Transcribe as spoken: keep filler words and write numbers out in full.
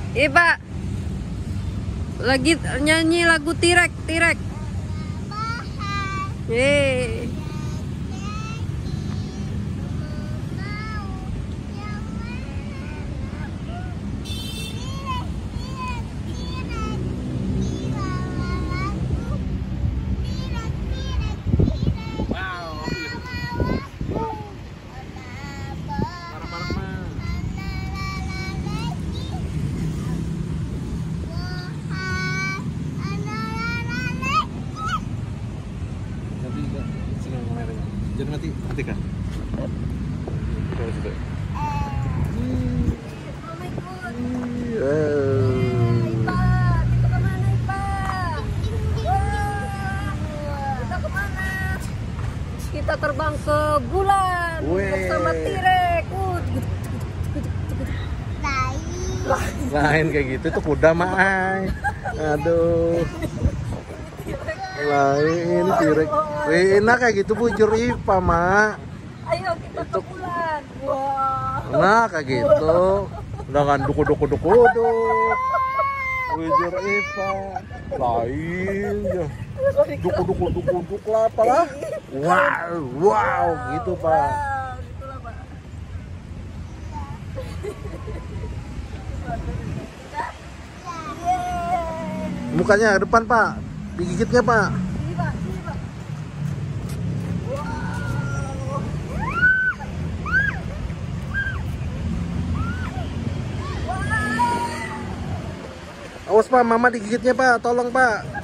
Iya Pak, lagi nyanyi lagu Tirek, Tirek. Yeay. Jangan mati, matikan. Kita sudah. Kita terbang ke bulan bersama Tirek. Lain kayak gitu tuh kuda Mai. Aduh. Lain ini Tirek. Enak kayak gitu bujur Ipa, Mak. Ayo kita ke bulan. Wah. Nah, kayak gitu. Udah kan duku-duku-duku-duk. Bujur Ipa. Lain ya. Duku-duku-duku-duk lah apalah. Wow, wow gitu, Pak. Wow, gitulah, Pak. Mukanya ke depan, Pak. Digigitnya, Pak. Sini, Pak. Sini, Pak. Awas Pak, Mama digigitnya Pak, tolong Pak.